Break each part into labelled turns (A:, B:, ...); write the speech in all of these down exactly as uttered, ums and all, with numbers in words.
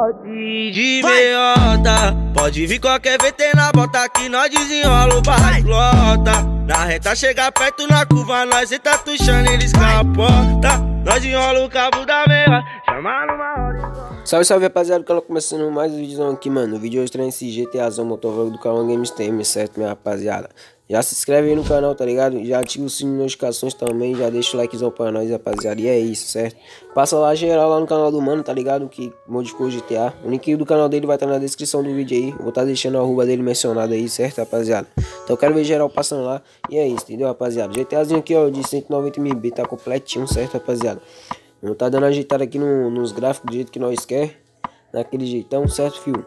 A: pode de meiota. Pode vir qualquer V T na bota que nós desenrola o barra flota. Na reta chega perto na curva, nós entra tuchando, eles capota. Nós enrola o cabo da meia, chama numa hora.
B: Salve, salve rapaziada, que eu tô começando mais um vídeo aqui, mano. O vídeo hoje traz esse GTAzão motovlog do canal Games T M, certo, minha rapaziada? Já se inscreve aí no canal, tá ligado? Já ativa o sininho de notificações também, já deixa o likezão pra nós, rapaziada. E é isso, certo? Passa lá geral lá no canal do mano, tá ligado? Que modificou o G T A. O link do canal dele vai estar na descrição do vídeo aí. Vou estar deixando a arroba dele mencionada aí, certo, rapaziada? Então eu quero ver geral passando lá. E é isso, entendeu, rapaziada? GTAzinho aqui, ó, de cento e noventa megabytes, tá completinho, certo, rapaziada? Vamos tá dando ajeitada aqui no, nos gráficos do jeito que nós quer. Daquele jeitão, certo, filho?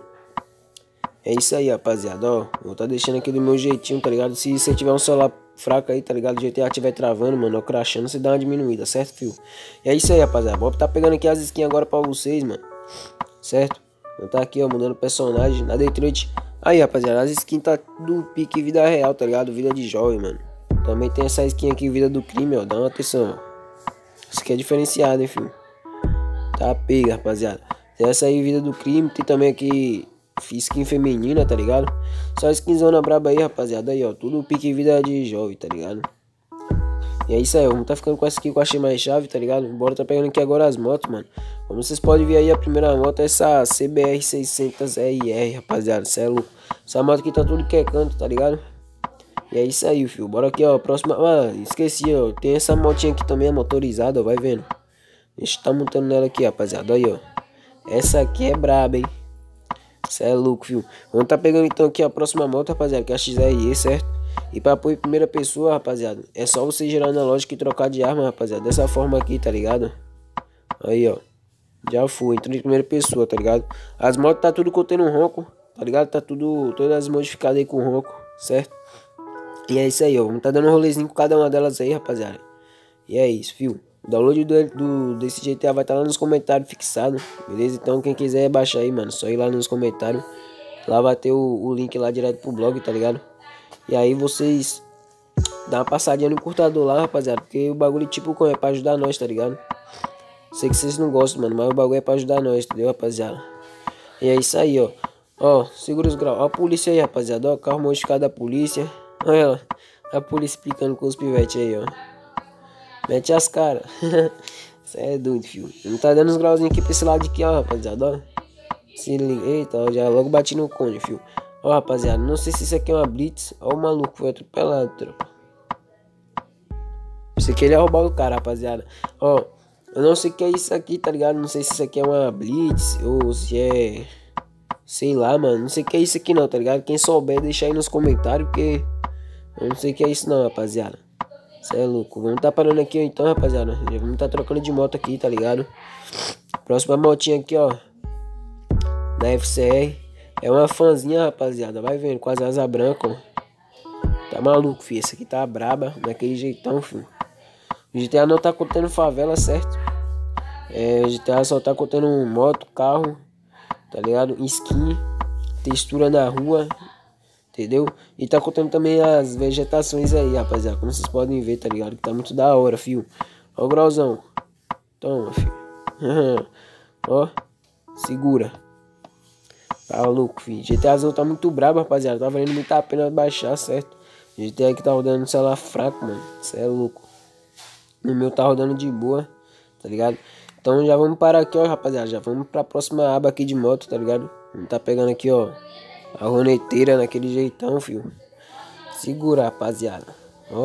B: É isso aí, rapaziada, ó. Vou tá deixando aqui do meu jeitinho, tá ligado? Se você tiver um celular fraco aí, tá ligado? O G T A estiver travando, mano, ó, crashando, você dá uma diminuída, certo, filho? E é isso aí, rapaziada. Vou tá pegando aqui as skins agora pra vocês, mano. Certo? Vou tá aqui, ó, mudando personagem na Detroit. Aí, rapaziada, as skins tá do pique vida real, tá ligado? Vida de jovem, mano. Também tem essa skin aqui, vida do crime, ó. Dá uma atenção, ó. Isso aqui é diferenciado, hein, filho? Tá pega, rapaziada. Tem essa aí, vida do crime. Tem também aqui skin feminina, tá ligado? Só skinzona braba aí, rapaziada. Aí, ó, tudo pique vida de jovem, tá ligado? E é isso aí, vamos tá ficando com essa aqui que eu achei mais chave, tá ligado? Bora tá pegando aqui agora as motos, mano. Como vocês podem ver aí, a primeira moto é essa C B R seiscentos R R, rapaziada. Cê é louco. Essa moto aqui tá tudo que é canto, tá ligado? E é isso aí, filho. Bora aqui, ó. Próxima. Mano, esqueci, ó. Tem essa motinha aqui também, motorizada, ó. Vai vendo. A gente tá montando nela aqui, rapaziada. Aí, ó. Essa aqui é braba, hein? Cê é louco, filho. Vamos tá pegando então aqui a próxima moto, rapaziada, que é a X R E, certo? E pra pôr em primeira pessoa, rapaziada, é só você girar na lógica e trocar de arma, rapaziada. Dessa forma aqui, tá ligado? Aí, ó. Já foi. Entrou em primeira pessoa, tá ligado? As motos tá tudo contendo um ronco, tá ligado? Tá tudo, todas modificadas aí com ronco, certo? E é isso aí, ó. Vamos tá dando um rolezinho com cada uma delas aí, rapaziada. E é isso, filho. O download do, do, desse G T A vai estar tá lá nos comentários fixado, beleza? Então quem quiser baixar aí, mano, só ir lá nos comentários. Lá vai ter o, o link lá direto pro blog, tá ligado? E aí vocês dá uma passadinha no encurtador lá, rapaziada. Porque o bagulho tipo é pra ajudar nós, tá ligado? Sei que vocês não gostam, mano, mas o bagulho é pra ajudar nós, entendeu, rapaziada? E é isso aí, ó. Ó, segura os graus. Ó a polícia aí, rapaziada. Ó, carro modificado da polícia. Olha, ó, a polícia picando com os pivetes aí, ó. Mete as caras. Cê é doido, filho. Não tá dando uns grauzinhos aqui pra esse lado aqui, ó, rapaziada, ó. Se liga. Eita, ó, já logo bati no cone, filho. Ó, rapaziada, não sei se isso aqui é uma blitz. Ó, o maluco foi atropelado, tropa. Isso aqui ele ia roubar o cara, rapaziada. Ó, eu não sei o que é isso aqui, tá ligado? Não sei se isso aqui é uma blitz ou se é... sei lá, mano. Não sei o que é isso aqui não, tá ligado? Quem souber, deixa aí nos comentários, porque... eu não sei o que é isso não, rapaziada. Cê é louco. Vamos tá parando aqui então, rapaziada. Já vamos tá trocando de moto aqui, tá ligado? Próxima motinha aqui, ó. Na F C R. É uma fãzinha, rapaziada. Vai vendo, com as asas brancas, ó. Tá maluco, filho. Essa aqui tá braba. Daquele jeitão, filho. O G T A não tá contendo favela, certo? É, o G T A só tá contendo moto, carro, tá ligado? Skin, textura na rua. Entendeu? E tá contando também as vegetações aí, rapaziada. Como vocês podem ver, tá ligado? Que tá muito da hora, fio. Ó o grauzão. Toma, fio. Ó. Segura. Tá louco, fio. GTAzão tá muito brabo, rapaziada. Tá valendo muito a pena baixar, certo? G T A que tá rodando no celular fraco, mano. Cê é louco. No meu tá rodando de boa, tá ligado? Então já vamos parar aqui, ó, rapaziada. Já vamos pra próxima aba aqui de moto, tá ligado? Vamos tá pegando aqui, ó. A roneteira naquele jeitão, filho. Segura, rapaziada. Ó.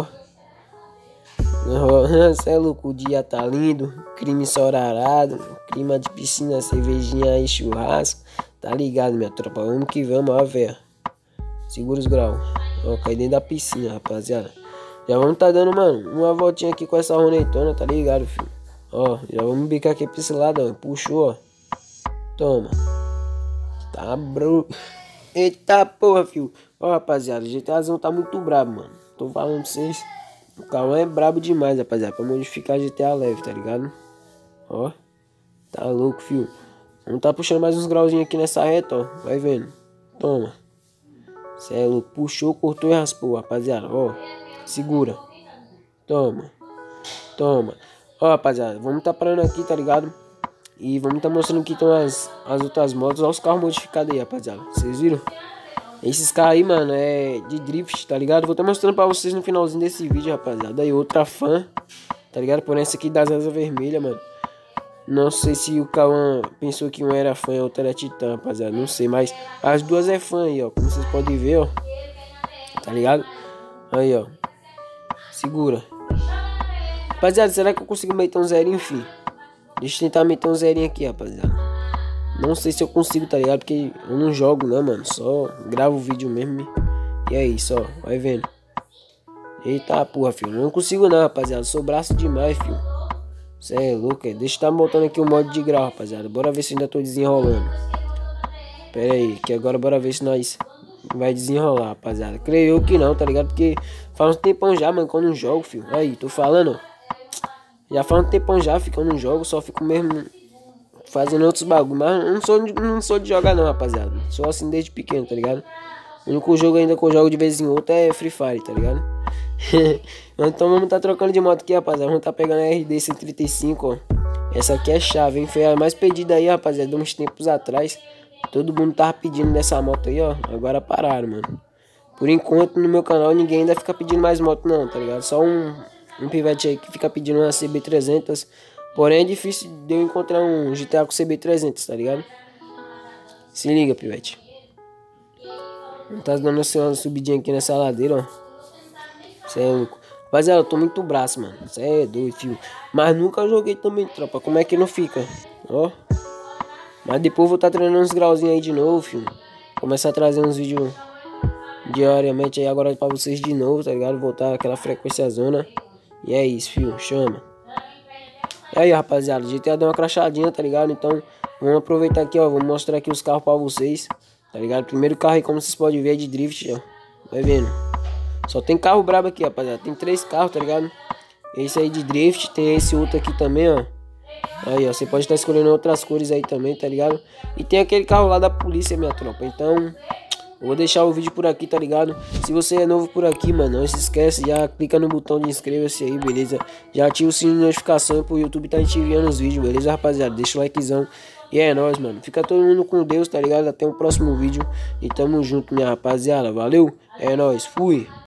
B: Cê é louco, o dia tá lindo. Crime ensorarado. Clima de piscina, cervejinha e churrasco. Tá ligado, minha tropa? Vamos que vamos, ó, velho. Segura os graus. Ó, cai dentro da piscina, rapaziada. Já vamos tá dando, mano, uma voltinha aqui com essa ronetona, tá ligado, filho? Ó, já vamos bicar aqui pra esse lado, ó. Puxou, ó. Toma. Tá, bro. Eita porra, filho. Ó, rapaziada, o GTAzão tá muito brabo, mano. Tô falando pra vocês. O carro é brabo demais, rapaziada. Pra modificar G T A leve, tá ligado? Ó. Tá louco, filho. Vamos tá puxando mais uns grauzinhos aqui nessa reta, ó. Vai vendo. Toma. Cê é louco. Puxou, cortou e raspou, rapaziada. Ó. Segura. Toma. Toma. Ó, rapaziada. Vamos tá parando aqui, tá ligado? E vamos estar tá mostrando que estão as, as outras motos. Olha os carros modificados aí, rapaziada. Vocês viram? Esses carros aí, mano, é de drift, tá ligado? Vou estar tá mostrando pra vocês no finalzinho desse vídeo, rapaziada. Aí outra fã, tá ligado? Porém, essa aqui das asas vermelhas, mano. Não sei se o Cauã pensou que um era fã e a outra era titã, rapaziada. Não sei, mas as duas é fã aí, ó. Como vocês podem ver, ó. Tá ligado? Aí, ó. Segura. Rapaziada, será que eu consigo meter um zerinho, enfim? Deixa eu tentar meter um zerinho aqui, rapaziada. Não sei se eu consigo, tá ligado? Porque eu não jogo, né, mano? Só gravo o vídeo mesmo. E é isso, ó. Vai vendo. Eita porra, filho. Não consigo não, rapaziada. Sou braço demais, filho. Cê é louco, é. Deixa eu tá botando aqui o modo de grau, rapaziada. Bora ver se ainda tô desenrolando. Pera aí, que agora bora ver se nós vai desenrolar, rapaziada. Creio eu que não, tá ligado? Porque faz um tempão já, mano, que eu não jogo, filho. Aí, tô falando, ó. Já faz um tempão já, fico no jogo, só fico mesmo fazendo outros bagulho. Mas não sou, não sou de jogar não, rapaziada. Sou assim desde pequeno, tá ligado? O único jogo ainda que eu jogo de vez em outro é Free Fire, tá ligado? Então vamos tá trocando de moto aqui, rapaziada. Vamos tá pegando a R D cento e trinta e cinco, ó. Essa aqui é chave, hein? Foi a mais pedida aí, rapaziada, de uns tempos atrás. Todo mundo tava pedindo dessa moto aí, ó. Agora pararam, mano. Por enquanto no meu canal ninguém ainda fica pedindo mais moto não, tá ligado? Só um... Um pivete aí que fica pedindo uma C B trezentos. Porém é difícil de eu encontrar um G T A com C B trezentos, tá ligado? Se liga, pivete. Não tá dando assim uma subidinha aqui nessa ladeira, ó. Cê é louco. Rapaziada, eu tô muito braço, mano. Cê é doido, filho. Mas nunca joguei também, tropa. Como é que não fica? Ó. Mas depois vou tá treinando uns grauzinhos aí de novo, filho. Começar a trazer uns vídeos diariamente aí agora pra vocês de novo, tá ligado? Voltar aquela frequência zona. E é isso, filho, chama. E aí, rapaziada, o G T A deu uma crachadinha, tá ligado? Então, vamos aproveitar aqui, ó. Vou mostrar aqui os carros pra vocês, tá ligado? Primeiro carro aí, como vocês podem ver, é de drift, ó. Vai vendo. Só tem carro brabo aqui, rapaziada. Tem três carros, tá ligado? Esse aí de drift, tem esse outro aqui também, ó. Aí, ó, você pode estar escolhendo outras cores aí também, tá ligado? E tem aquele carro lá da polícia, minha tropa. Então... eu vou deixar o vídeo por aqui, tá ligado? Se você é novo por aqui, mano, não se esquece, já clica no botão de inscreva-se aí, beleza? Já ativa o sininho de notificação pro YouTube tá te enviando os vídeos, beleza, rapaziada? Deixa o likezão. E é nóis, mano. Fica todo mundo com Deus, tá ligado? Até o próximo vídeo. E tamo junto, minha rapaziada. Valeu? É nóis. Fui.